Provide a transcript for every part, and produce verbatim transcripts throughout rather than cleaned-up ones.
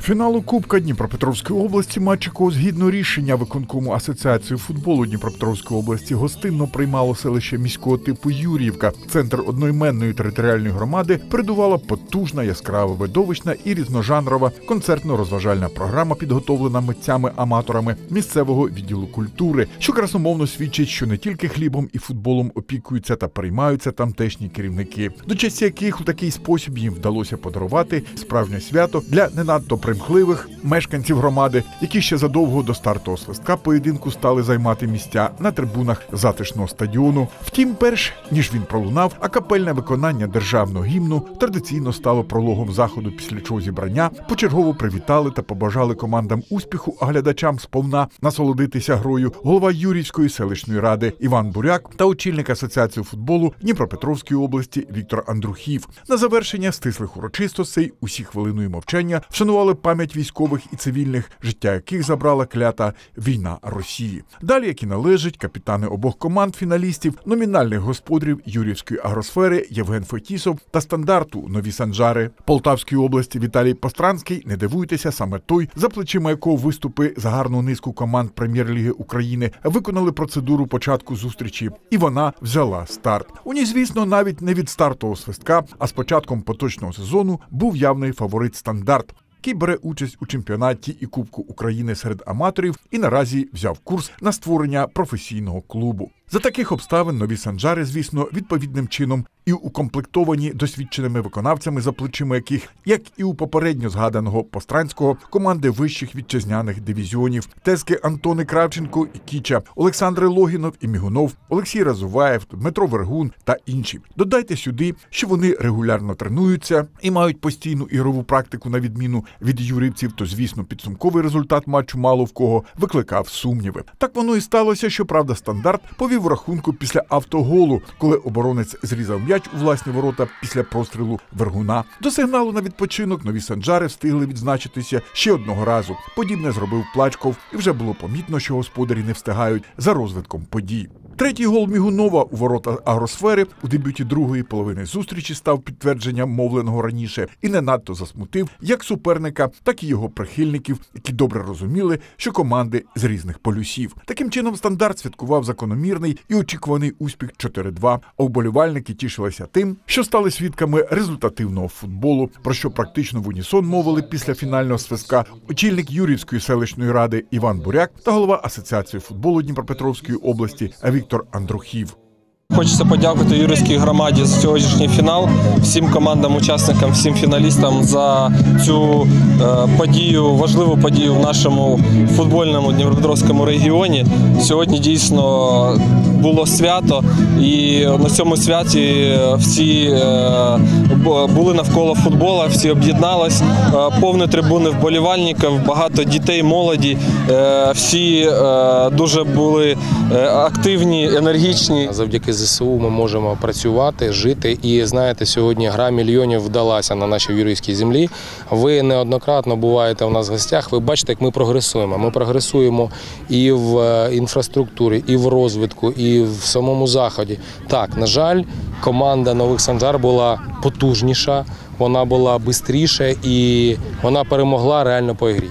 Фіналу Кубка Дніпропетровської області матч, якого згідно рішення виконкому Асоціації футболу Дніпропетровської області гостинно приймало селище міського типу Юріївка. Центр одноіменної територіальної громади передувала потужна, яскрава, видовищна і різножанрова концертно-розважальна програма, підготовлена митцями-аматорами місцевого відділу культури, що красномовно свідчить, що не тільки хлібом і футболом опікуються та переймаються тамтешні керівники, до честі яких у такий спосіб їм вдалося подарувати справжнє свято для не надто примхливих мешканців громади, які ще задовго до стартового свистка поєдинку стали займати місця на трибунах затишного стадіону. Втім, перш ніж він пролунав, акапельне виконання державного гімну традиційно стало прологом заходу, після чого зібрання почергово привітали та побажали командам успіху, а глядачам сповна насолодитися грою голова Юріївської селищної ради Іван Буряк та очільник Асоціації футболу Дніпропетровської області Віктор Андрухів. На завершення стислих урочистостей усі хвилиною мовчання вшанували пам'ять військових і цивільних, життя яких забрала клята війна Росії. Далі, як і належить, капітани обох команд фіналістів, номінальних господарів Юріївської агросфери Євген Фетісов та стандарту Нові Санжари Полтавської області Віталій Постранський, не дивуйтеся, саме той, за плечима якого виступи за гарну низку команд Прем'єр-ліги України, виконали процедуру початку зустрічі, і вона взяла старт. У ній, звісно, навіть не від стартового свистка, а з початком поточного сезону був явний фаворит «Стандарт», який бере участь у чемпіонаті і Кубку України серед аматорів і наразі взяв курс на створення професійного клубу. За таких обставин Нові Санжари, звісно, відповідним чином і укомплектовані досвідченими виконавцями, за плечима яких, як і у попередньо згаданого Постранського, команди вищих вітчизняних дивізіонів, тезки Антони Кравченко і Кіча, Олександри Логінов і Мігунов, Олексій Разуваєв, Дмитро Вергун та інші. Додайте сюди, що вони регулярно тренуються і мають постійну ігрову практику на відміну від юрівців, то, звісно, підсумковий результат матчу мало в кого викликав сумніви. Так воно і сталося, що, правда, «Стандарт» повів в рахунку після автоголу, коли оборонець зрізав м'яч у власні ворота після прострілу Вергуна. До сигналу на відпочинок Нові Санжари встигли відзначитися ще одного разу. Подібне зробив Плачков, і вже було помітно, що господарі не встигають за розвитком подій. Третій гол Мігунова у ворота агросфери у дебюті другої половини зустрічі став підтвердженням мовленого раніше і не надто засмутив як суперника, так і його прихильників, які добре розуміли, що команди з різних полюсів. Таким чином, «Стандарт» святкував закономірний і очікуваний успіх чотири-два, а вболівальники тішилися тим, що стали свідками результативного футболу, про що практично в унісон мовили після фінального свистка очільник Юріївської селищної ради Іван Буряк та голова Асоціації футболу Дніпропетровської області Віктор Андрухів. Хочеться подякувати Юріївській громаді за сьогоднішній фінал, всім командам-учасникам, всім фіналістам за цю е, подію, важливу подію в нашому футбольному Дніпропетровському регіоні. Сьогодні дійсно було свято, і на цьому святі всі е, були навколо футбола, всі об'єднались, е, повні трибуни вболівальників, багато дітей, молоді, е, всі е, дуже були активні, енергічні. Завдяки ЗСУ ми можемо працювати, жити. І, знаєте, сьогодні гра мільйонів вдалася на нашій юріївській землі. Ви неоднократно буваєте у нас в гостях, ви бачите, як ми прогресуємо. Ми прогресуємо і в інфраструктурі, і в розвитку, і в самому заході. Так, на жаль, команда Нових Санжар була потужніша, вона була швидше і вона перемогла реально по грі.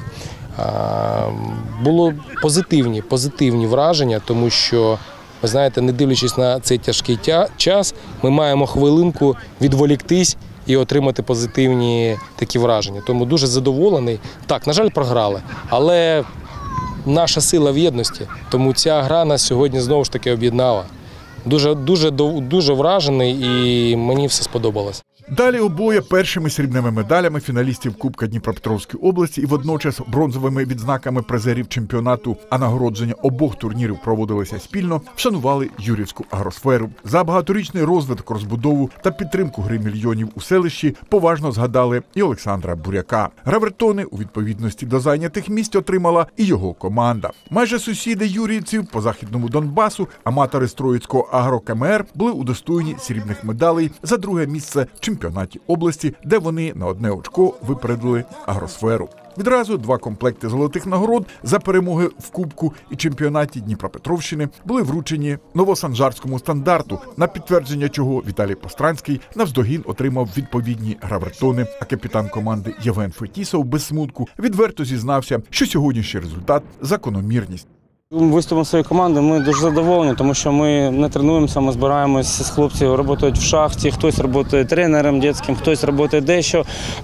Було позитивні, позитивні враження, тому що, ви знаєте, не дивлячись на цей тяжкий час, ми маємо хвилинку відволіктись і отримати позитивні такі враження. Тому дуже задоволений. Так, на жаль, програли, але наша сила в єдності, тому ця гра нас сьогодні знову ж таки об'єднала. Дуже, дуже, дуже вражений і мені все сподобалось. Далі обоє першими срібними медалями фіналістів Кубка Дніпропетровської області і водночас бронзовими відзнаками призерів чемпіонату, а нагородження обох турнірів проводилися спільно, вшанували Юріївську агросферу. За багаторічний розвиток, розбудову та підтримку гри мільйонів у селищі поважно згадали і Олександра Буряка. Гравертони у відповідності до зайнятих місць отримала і його команда. Майже сусіди юріївців по західному Донбасу, аматори Строїцького агро-КМР, були удостоєні срібних медалей за друге місце в чемпіонаті області, де вони на одне очко випередили агросферу. Відразу два комплекти золотих нагород за перемоги в Кубку і чемпіонаті Дніпропетровщини були вручені новосанжарському стандарту, на підтвердження чого Віталій Постранський навздогін отримав відповідні гравертони, а капітан команди Євген Фетісов без смутку відверто зізнався, що сьогоднішній результат – закономірність. Виступом своєї команди ми дуже задоволені, тому що ми не тренуємося, ми збираємося з хлопців, працюють в шахті, хтось працює тренером дитячим, хтось працює дещо.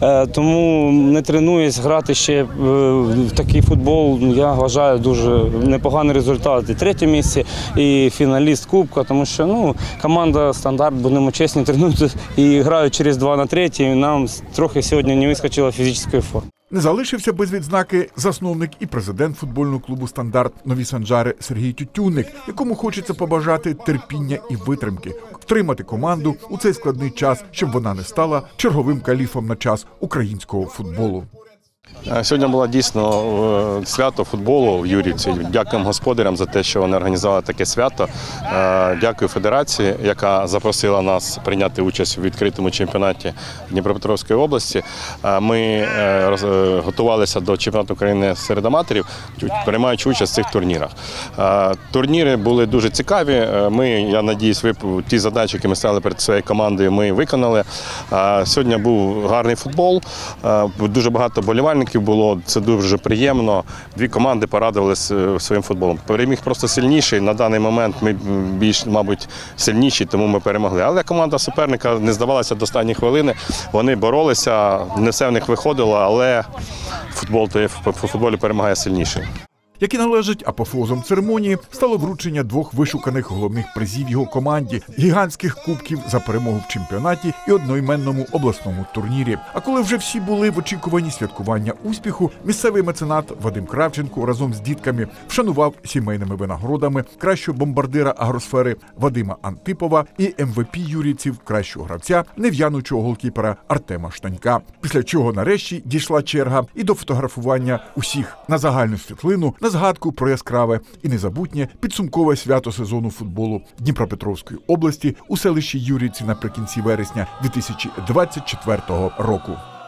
Тому не тренуюсь, грати ще в такий футбол, я вважаю, дуже непоганий результат. І третє місце, і фіналіст Кубка, тому що ну, команда «Стандарт», будемо чесні, тренуються і грають через два на третій, і нам трохи сьогодні не вискочила фізичної форми. Не залишився без відзнаки засновник і президент футбольного клубу «Стандарт» Нові Санжари Сергій Тютюнник, якому хочеться побажати терпіння і витримки, втримати команду у цей складний час, щоб вона не стала черговим каліфом на час українського футболу. Сьогодні було дійсно свято футболу в Юрівці. Дякуємо господарям за те, що вони організували таке свято. Дякую федерації, яка запросила нас прийняти участь у відкритому чемпіонаті Дніпропетровської області. Ми готувалися до чемпіонату України серед аматорів, приймаючи участь в цих турнірах. Турніри були дуже цікаві. Ми, я надіюсь, ті задачі, які ми ставили перед своєю командою, ми виконали. Сьогодні був гарний футбол, дуже багато болівальників було, це дуже приємно. Дві команди порадували своїм футболом. Переміг просто сильніший. На даний момент ми більш, мабуть, сильніші, тому ми перемогли. Але команда суперника не здавалася до останньої хвилини. Вони боролися, не все в них виходило, але футбол, то є, в футболі перемагає сильніший. Як і належить, апофеозом церемонії стало вручення двох вишуканих головних призів його команді – гігантських кубків за перемогу в чемпіонаті і одноіменному обласному турнірі. А коли вже всі були в очікуванні святкування успіху, місцевий меценат Вадим Кравченко разом з дітками вшанував сімейними винагородами кращого бомбардира агросфери Вадима Антипова і ем ве пі юрійців кращого гравця нев'янучого голкіпера Артема Штанька. Після чого нарешті дійшла черга і до фотографування усіх на загальну світлину, на згадку про яскраве і незабутнє підсумкове свято сезону футболу Дніпропетровської області у селищі Юрівці наприкінці вересня дві тисячі двадцять четвертого року.